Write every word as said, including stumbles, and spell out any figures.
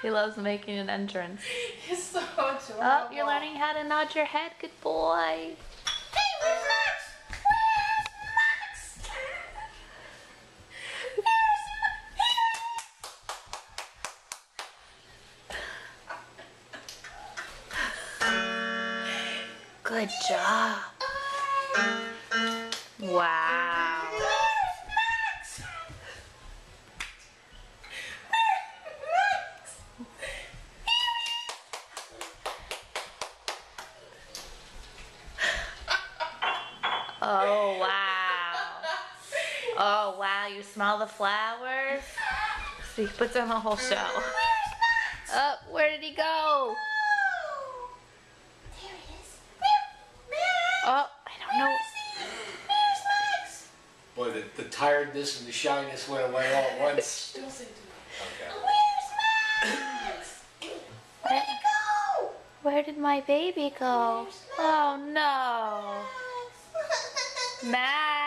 He loves making an entrance. He's so adorable. Oh, you're learning how to nod your head. Good boy. Hey, where's Max? Where's Max? Where's Max? Good job. Wow. Where's Max? Oh, wow. Oh, wow. You smell the flowers? So he puts on the whole show. Oh, where did he go? There he is. Max. Oh, I don't know. Where's Max? Boy, the, the tiredness and the shyness went away all at once. Don't say it to me. Okay. Where's Max? Where did he go? Where did my baby go? Oh, no. Max.